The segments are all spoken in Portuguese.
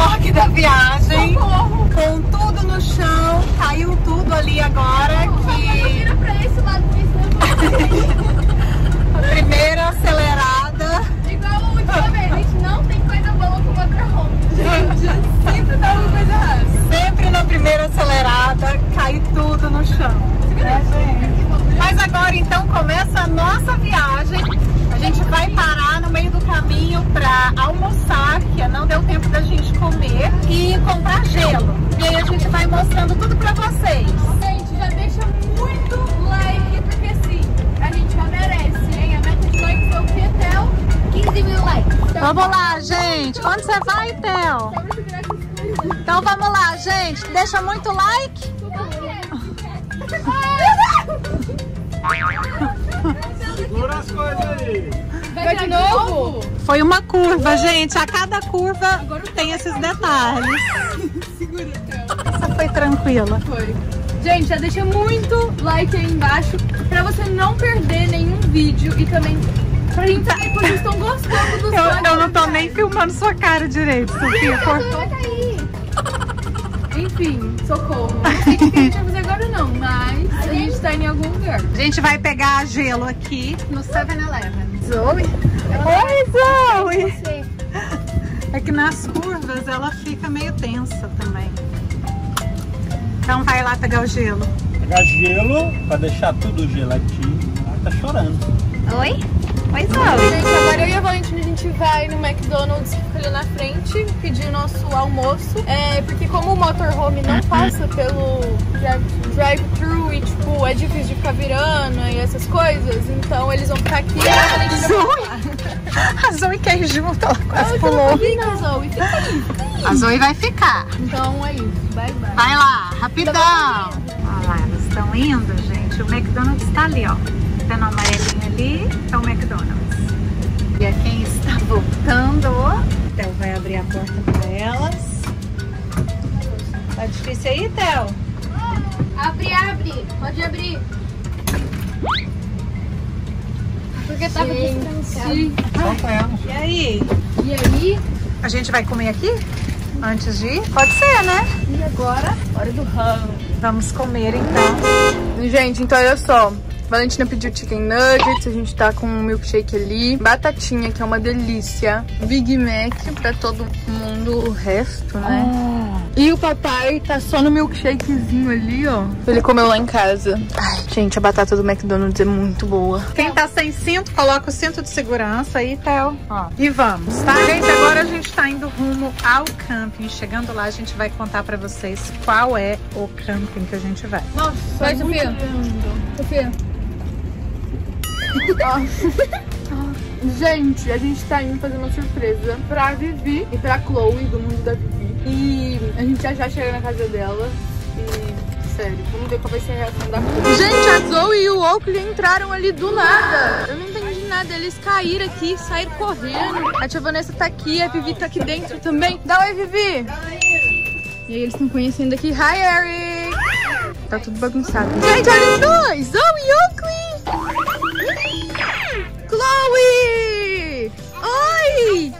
vlog da viagem. Com tudo no chão. Caiu tudo ali agora. Vira pra esse lado. A primeira acelerada. Igual a última vez. A gente não tem coisa boa com motorhome. Gente, sempre dá uma coisa errada. Sempre na primeira acelerada cai tudo no chão. Mas agora então começa a nossa viagem. A gente vai parar no meio do caminho pra almoçar, que não deu tempo da gente comer, e comprar gelo. E aí a gente vai mostrando tudo pra vocês. Gente, já deixa muito like, porque assim, a gente já merece, hein? A meta de likes é o que, Theo? 15 mil likes. Então, Vamos lá, gente. Onde você vai, Theo? Então vamos lá, gente. Deixa muito like. Segura as coisas aí. vai de novo? Foi uma curva, gente. A cada curva tem esses detalhes. Segura, Theo. Essa foi tranquila. Foi. Gente, já deixa muito like aí embaixo pra você não perder nenhum vídeo e também pra gente saber que vocês estão gostando do Eu não tô nem filmando sua cara direito, Sofia. vai cair. Enfim, socorro. Não sei o que a gente vai fazer agora não, mas a gente tá em algum lugar. A gente vai pegar gelo aqui no 7-Eleven. Zoe? Oi, Zoe! É que nas curvas ela fica meio tensa também. Então vai lá pegar o gelo. Pegar gelo pra deixar tudo geladinho. Ela tá chorando. Oi? Oi, Zoe. Gente, agora eu e a Valentina a gente vai no McDonald's que fica ali na frente pedir o nosso almoço. Porque como o motorhome não passa pelo drive-thru e tipo, é difícil de ficar virando e essas coisas, então eles vão ficar aqui e a Valentina vai A Zoe quer ir junto, ela quase ficar. pulou. Fica, Zoe, fica aí. A Zoe vai ficar. Então é isso, bye bye. Vai lá, rapidão. Olha lá, elas estão indo, gente. O McDonald's tá ali, ó. Tá no amarelinho ali, é o McDonald's. E a quem está voltando, Theo vai abrir a porta para elas. Tá difícil aí, Theo? Abre, pode abrir. Porque tava descansado. Solta ela. E aí? E aí? A gente vai comer aqui? Antes de ir? Pode ser, né? E agora? Hora do rango. Vamos comer então. Gente, então olha só. Valentina pediu chicken nuggets, a gente tá com um milkshake ali, batatinha, que é uma delícia, Big Mac pra todo mundo, o resto, né? E o papai tá só no milkshakezinho ali, ó. Ele comeu lá em casa. Ai, gente, a batata do McDonald's é muito boa. Quem tá sem cinto, coloca o cinto de segurança aí, Theo. Ó. E vamos, tá? Gente, agora a gente tá indo rumo ao camping. Chegando lá, a gente vai contar pra vocês qual é o camping que a gente vai. Nossa, vai, Sofia. Sofia. Gente, a gente tá indo fazer uma surpresa pra Vivi e pra Chloe, do mundo da Vivi. E a gente já chega na casa dela. E, sério, vamos ver qual vai ser a reação da Chloe. Gente, a Zoe e o Oakley entraram ali do nada. Eu não entendi nada, eles caíram aqui, saíram correndo. A tia Vanessa tá aqui, a Vivi tá aqui dentro também. Dá oi, Vivi! E aí eles estão conhecendo aqui. Hi, Eric! Tá tudo bagunçado. Gente, olha os dois! Zoe e Oakley! Chloe! Oi!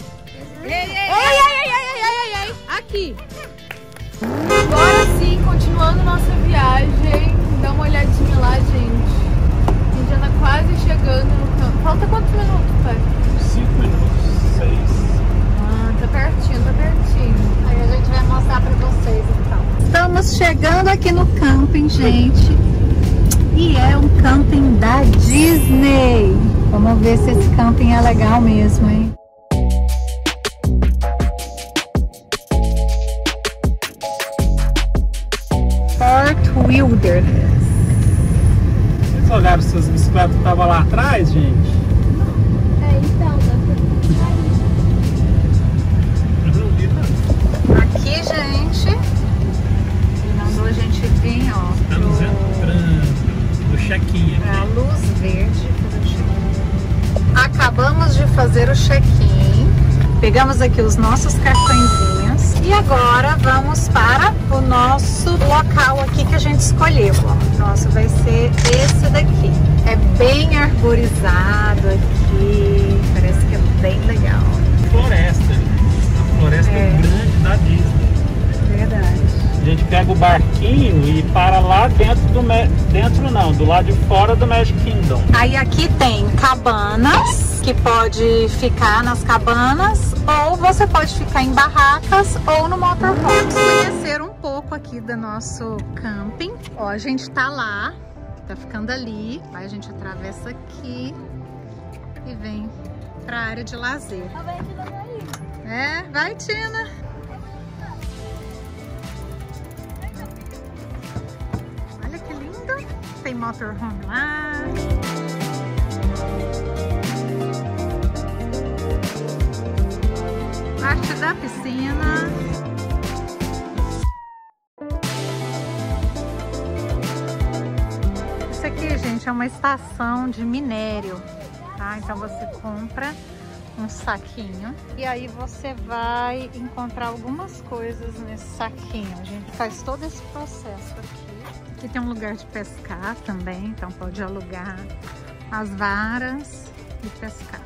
Ei! Aqui! Agora sim, continuando nossa viagem. Dá uma olhadinha lá, gente. A gente já tá quase chegando no campo. Falta quantos minutos, pai? 5 minutos, 6. Ah, tá pertinho. Aí a gente vai mostrar pra vocês então. Estamos chegando aqui no camping, gente. E é um camping da Disney. Vamos ver se esse camping é legal mesmo, hein? Fort Wilderness. Vocês olharam se as bicicletas que estavam lá atrás, gente? Então, Aqui, gente, ele mandou a gente vir, ó, Estamos entrando no check-in pra aqui. Luz Verde. Acabamos de fazer o check-in, pegamos aqui os nossos cartõezinhos e agora vamos para o nosso local aqui que a gente escolheu. Ó. Nosso vai ser esse daqui. É bem arborizado aqui, parece que é bem legal. Floresta. A floresta é grande. pega o barquinho e para lá dentro do lado de fora do Magic Kingdom. Aí aqui tem cabanas, que pode ficar nas cabanas, ou você pode ficar em barracas ou no motorhome. Vamos conhecer um pouco aqui do nosso camping. Ó, a gente tá lá, tá ficando ali. Aí a gente atravessa aqui e vem pra área de lazer. É, vai, Tina. Olha que lindo. Tem motorhome lá. Parte da piscina. Isso aqui, gente, é uma estação de minério, tá? Então você compra um saquinho e aí você vai encontrar algumas coisas nesse saquinho. A gente faz todo esse processo aqui. Aqui tem um lugar de pescar também, então pode alugar as varas e pescar.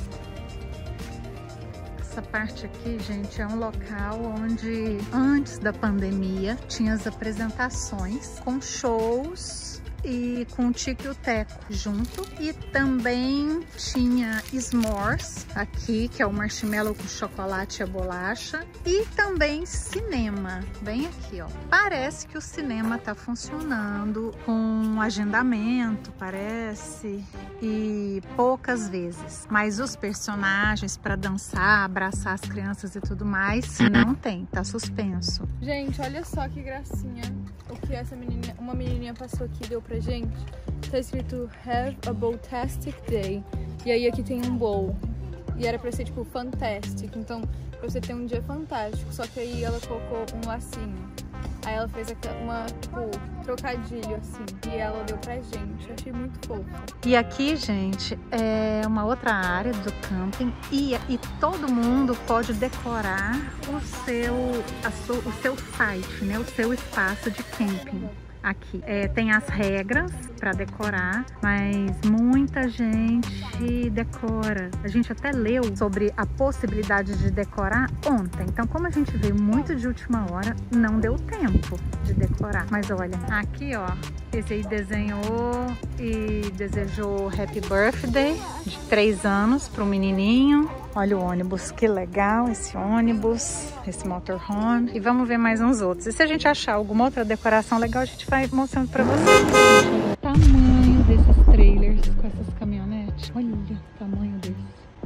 Essa parte aqui, gente, é um local onde antes da pandemia tinha as apresentações com shows e com o Tico e o Teco junto. E também tinha s'mores aqui, que é o marshmallow com chocolate e a bolacha. E também cinema, bem aqui, ó. Parece que o cinema tá funcionando com agendamento, parece, e poucas vezes. Mas os personagens para dançar, abraçar as crianças e tudo mais, não tem, tá suspenso. Gente, olha só que gracinha o que essa menininha, uma menininha passou aqui, deu pra gente. Tá escrito Have a Bowtastic Day. E aí aqui tem um bowl. E era pra ser tipo fantastic, então pra você ter um dia fantástico. Só que aí ela colocou um lacinho. Aí ela fez uma, tipo, trocadilho assim. E ela deu pra gente. Eu achei muito fofo. E aqui, gente, é uma outra área do camping. E todo mundo pode decorar o seu site, né? O seu espaço de camping. Aqui tem as regras para decorar, mas muita gente decora. A gente até leu sobre a possibilidade de decorar ontem. Então, como a gente veio muito de última hora, não deu tempo de decorar. Mas olha, aqui ó, esse aí desenhou e desejou Happy Birthday de 3 anos para o menininho. Olha o ônibus, que legal esse ônibus, esse motorhome. E vamos ver mais uns outros. E se a gente achar alguma outra decoração legal, a gente vai mostrando pra vocês. O tamanho desses trailers com essas caminhonetes. Olha o tamanho desse.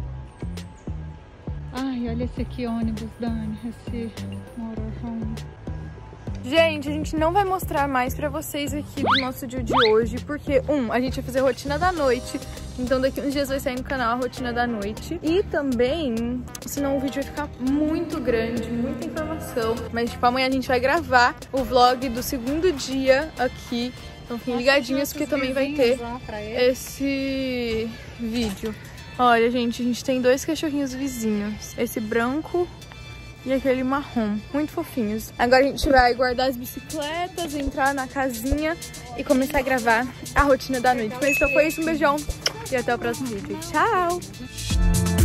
Ai, olha esse aqui, ônibus, Dani, esse motorhome. Gente, a gente não vai mostrar mais pra vocês aqui do nosso dia de hoje, porque, a gente vai fazer a rotina da noite, então daqui uns dias vai sair no canal a rotina da noite. E também, senão o vídeo vai ficar muito grande, muita informação, mas tipo, amanhã a gente vai gravar o vlog do segundo dia aqui, então fiquem ligadinhos porque também vai ter esse vídeo. Olha, gente, a gente tem 2 cachorrinhos vizinhos, esse branco e aquele marrom, muito fofinhos. Agora a gente vai guardar as bicicletas, entrar na casinha e começar a gravar a rotina da noite. Mas então foi isso, um beijão e até o próximo vídeo. Tchau!